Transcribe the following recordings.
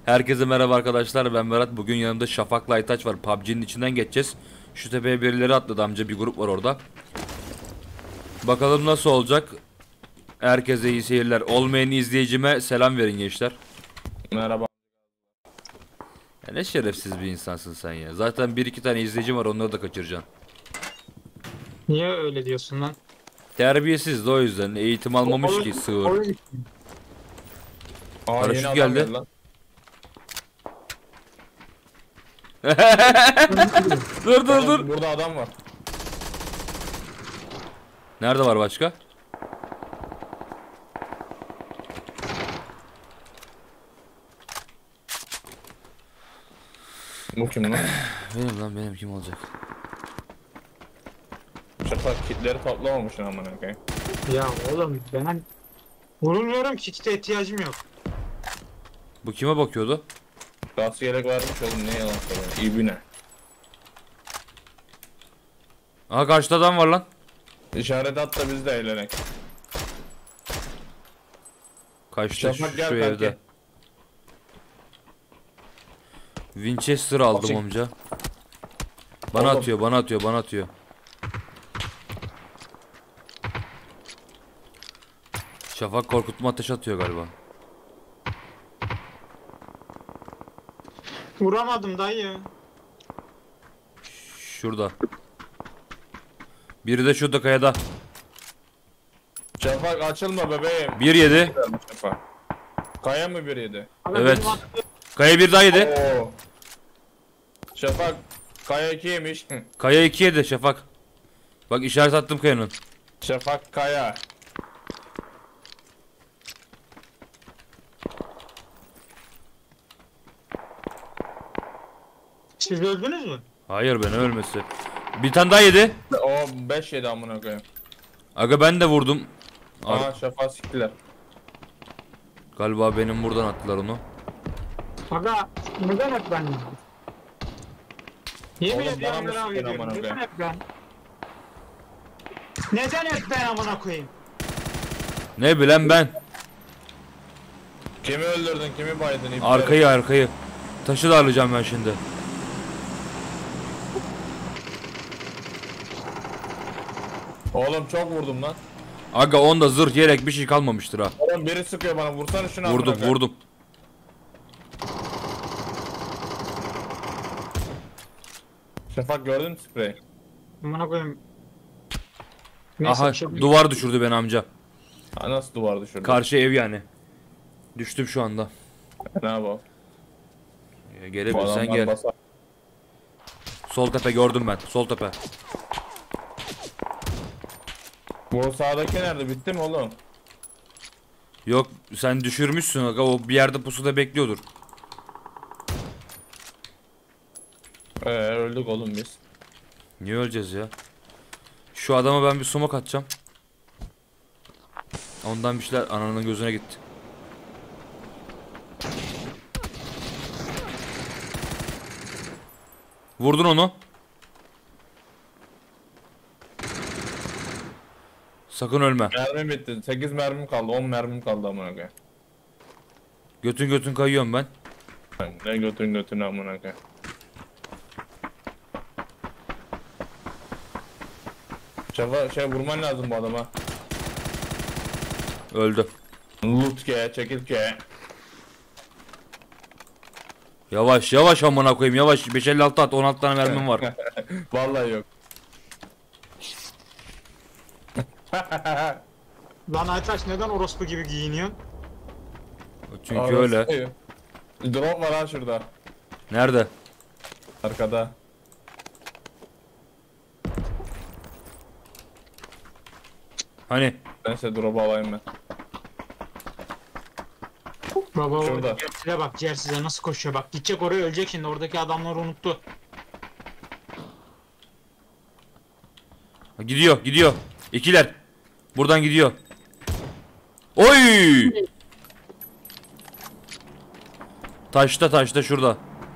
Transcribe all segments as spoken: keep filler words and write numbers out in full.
Herkese merhaba arkadaşlar, ben Berat. Bugün yanımda Şafak'la Aytaç var. P U B G'nin içinden geçeceğiz. Şu tepeye birileri atladı amca, bir grup var orada. Bakalım nasıl olacak. Herkese iyi seyirler. Olmayan izleyicime selam verin gençler. Merhaba. Ya ne şerefsiz bir insansın sen ya. Zaten bir iki tane izleyicim var, onları da kaçıracaksın. Niye öyle diyorsun lan? Terbiyesiz de o yüzden. Eğitim almamış ki sığır. Oyun- Aa, Paraşüt yeni adam geldi. geldi lan. Dur dur Oğlum, dur. Burada adam var. Nerede var başka? Bu kim lan? Benim lan, benim kim olacak? Şafak kitleri toplamamışsın amına koyayım. Ya oğlum ben vurulmuyorum ki, kite ihtiyacım yok. Bu kime bakıyordu? Gaz yelek varmış oğlum, ne yalan söylüyorsun. İbine. Aha, karşıda adam var lan. İşaret at da biz de eğlenek. Kaçta şu, Şafak gel şu kanki. evde. Winchester aldım Açık. amca. Bana Oğlum. atıyor, bana atıyor, bana atıyor. Şafak korkutma ateş atıyor galiba. Vuramadım dayı. Şurada. Biri de şurada kayada. Şafak açılma bebeğim. Bir yedi. Şafak. Kaya mı bir yedi? Abi Evet. benim attığım- Kaya bir daha yedi. Oo. Şafak. Kaya iki yemiş. Kaya iki yedi Şafak. Bak, işaret attım kayanın. Şafak kaya. Siz öldünüz mü? Hayır, ben ölmesi. Bir tane daha yedi. O beş yedi amına koyayım. Aga, ben de vurdum. Ar- Aa, Şafak siktiler. Galiba benim buradan attılar onu. Aga neden hep ben? Yemin Oğlum, ediyorum bana mı merak sıkıyorsun ediyorum. amına Neden koyayım? hep ben? Neden hep ben amına koyayım? Ne bilen ben. Kimi öldürdün, kimi baydın? İpleri. Arkayı arkayı. Taşı da alacağım ben şimdi. Oğlum çok vurdum lan. Aga, onda zırh yelek bir şey kalmamıştır ha. Oğlum biri sıkıyor bana, vursana şunu amına Vurdum koyayım. vurdum. Şafak gördün mü spreyi? Amına koyayım. Neyse, Aha, bir şey- duvar düşürdü beni amca. Ha, nasıl duvar düşürdün? Karşı ev yani. Düştüm şu anda. Ne yapalım? Ya, Bu gelebilirsen adamlar gel. basar. Sol tepe gördüm ben. Sol tepe. Bu sağdaki nerede? Bitti mi oğlum? Yok, sen düşürmüşsün aga, o bir yerde pusuda bekliyordur. Ee, öldük oğlum biz. Niye öleceğiz ya? Şu adama ben bir smoke atacağım. Ondan bir şeyler ananın gözüne gitti. Vurdun onu. Sakın ölme. Mermim bitti. sekiz mermim kaldı. on mermim kaldı amına koyayım. Götün götün kayıyorum ben. Ne götün götün amına koyayım. Şafak şey vurman lazım bu adama. Öldü. Loot ke, çekil ke. Yavaş yavaş amına koyayım, yavaş. beş elli altı at, on altı tane mermim var. Vallahi yok. Lan Aytaç neden orospu gibi giyiniyorsun? Çünkü Orası öyle. iyi. Drop var ha şurada. Nerede? Arkada. Hani? Neyse drop'u alayım ben. Baba Şurada. Ciğersize bak, ciğersize nasıl koşuyor bak. Gidecek oraya, ölecek şimdi, oradaki adamları unuttu. Gidiyor gidiyor. İkiler. Buradan gidiyor. Oy! Taşta taşta şurada.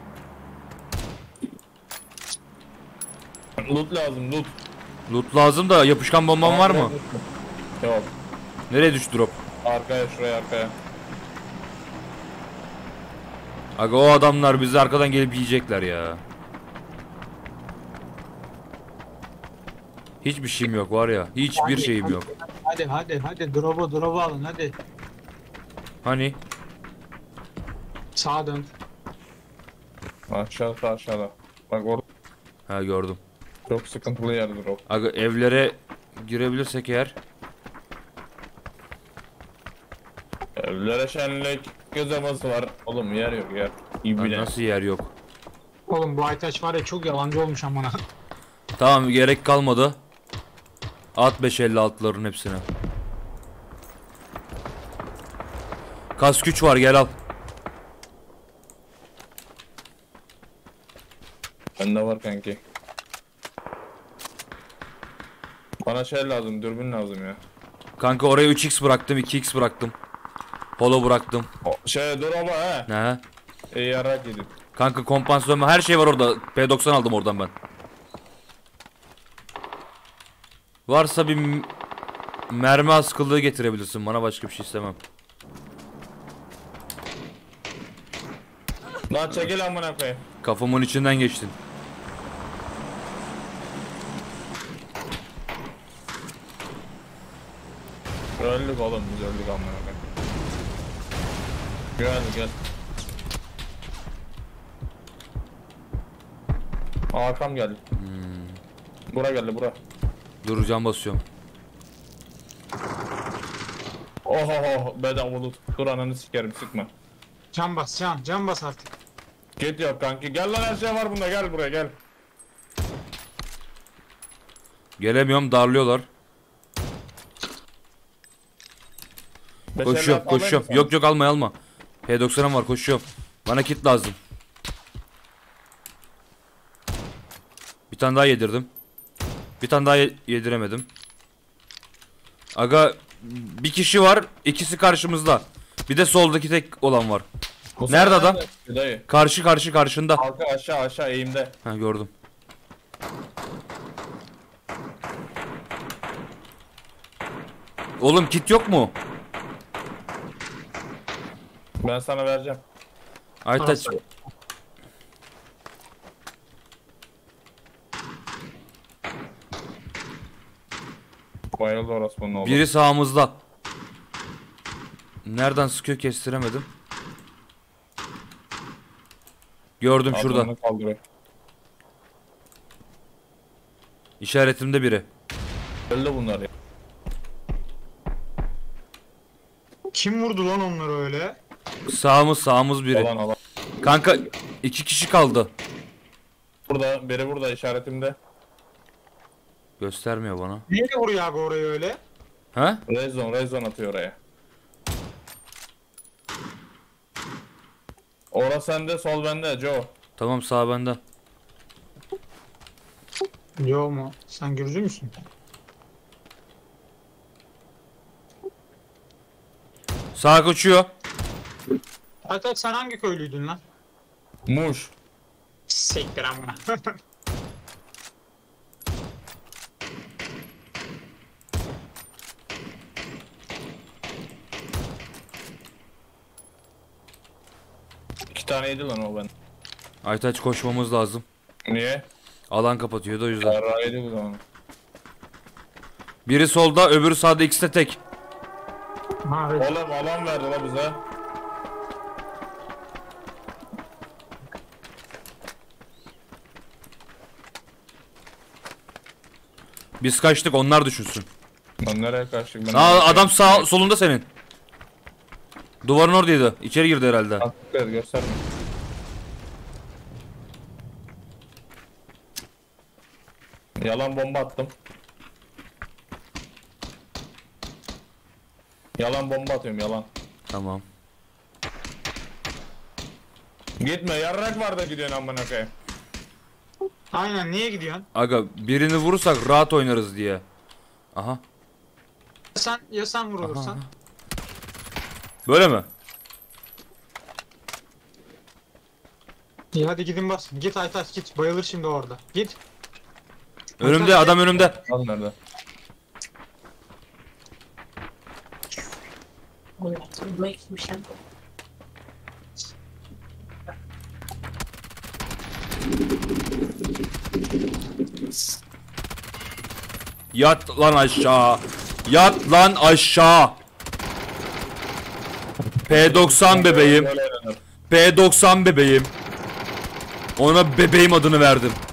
Loot lazım loot. Loot lazım da, yapışkan bomban var mı? Yok. Nereye düştü drop? Arkaya şuraya arkaya. Aga o adamlar bizi arkadan gelip yiyecekler ya. Hiçbir şeyim yok var ya. Hiçbir Hadi, şeyim hadi, yok. Hadi hadi hadi drop'u drop'u alın hadi. Hani? Sağa dön. Aşağıda aşağıda. Bak orada Ha gördüm. çok sıkıntılı yerdir o. Aga evlere girebilirsek eğer. Evlere şenlik göz aması var. Oğlum yer yok yer. Lan İbine. nasıl yer yok? Oğlum bu Aytaç var ya çok yalancı olmuş amına. Tamam gerek kalmadı. At beş elli altıların hepsine. Kas güç var gel al. Bende var kanki. Bana şey lazım, dürbün lazım ya. Kanka oraya üç x bıraktım, iki x bıraktım. Holo bıraktım. O, şey dur ama he. Ne? İyi yarak yedim. Kanka kompansiyonu her şey var orada. P doksan aldım oradan ben. Varsa bir m- mermi askılığı getirebilirsin bana, başka bir şey istemem. Lan çekil amına koyayım. Kafamın içinden geçtin. Öldük oğlum biz öldük amına koyayım. Gel gel. Hakan geldi. Hmm. Bura geldi bura. Dur can basıyorum. Oh oh oh bedava loot. Dur ananı sikerim sıkma. Can bas can can bas artık. Git yok kanki. Gel lan her şey var bunda gel buraya gel. Gelemiyorum, darlıyorlar. Beş Koşuyorum elli at, koşuyorum. alayım mı Yok yok alma alma. P doksanım var, koşuyorum. Bana kit lazım. Bir tane daha yedirdim. Bir tane daha ye- yediremedim. Aga bir kişi var, ikisi karşımızda. Bir de soldaki tek olan var. Bu Nerede sefer adam? nerede? Dayı. Karşı karşı karşında. Arka aşağı aşağı eğimde. Ha gördüm. Oğlum kit yok mu? Ben sana vereceğim. Aytaç Bayıldı orası bunun oğlu. biri sağımızda. Nereden sıkıyor kestiremedim. Gördüm şurada. Adamını kaldırıyor. İşaretimde biri. Öldü bunlar ya. Kim vurdu lan onları öyle? Sağımız sağımız biri. Alan alan. Kanka iki kişi kaldı. Burada biri burada işaretimde. Göstermiyor bana. Niye vuruyor abi orayı öyle? Ha? Red zone, red zone atıyor oraya. Orası sende, sol bende Joe. Tamam sağ bende. Yo mu? Sen Gürcü müsün? Sağa koşuyor. Aytaç sen hangi köylüydün lan? Muş. Siktir amına. İki tane yedi lan o ben. Aytaç koşmamız lazım. Niye? Alan kapatıyordu o yüzden. Yarrağı yedi bu zaman. Biri solda, öbürü sağda, ikisi de tek. Ha, evet. Oğlum alan verdi la bize. Biz kaçtık, onlar düşünsün. Lan nereye kaçtık? Ben Aa adam sağ solunda senin. Duvarın oradaydı. İçeri girdi herhalde. Attıkları gösterme. Yalan bomba attım. Yalan bomba atıyorum yalan. Tamam. Gitme yarrak var da gidiyorsun amına koyayım. Aynen niye gidiyorsun? Aga birini vurursak rahat oynarız diye. Aha. Sen ya sen vurulursan? Aha. Böyle mi? İyi hadi gidin basın. Git Aytaç git. Bayılır şimdi orada. Git. Önümde adam, önümde. Lan nerede? Yat lan aşağı. Yat lan aşağı. P doksan bebeğim. Böyle oynanır. P doksan bebeğim. Ona bebeğim adını verdim.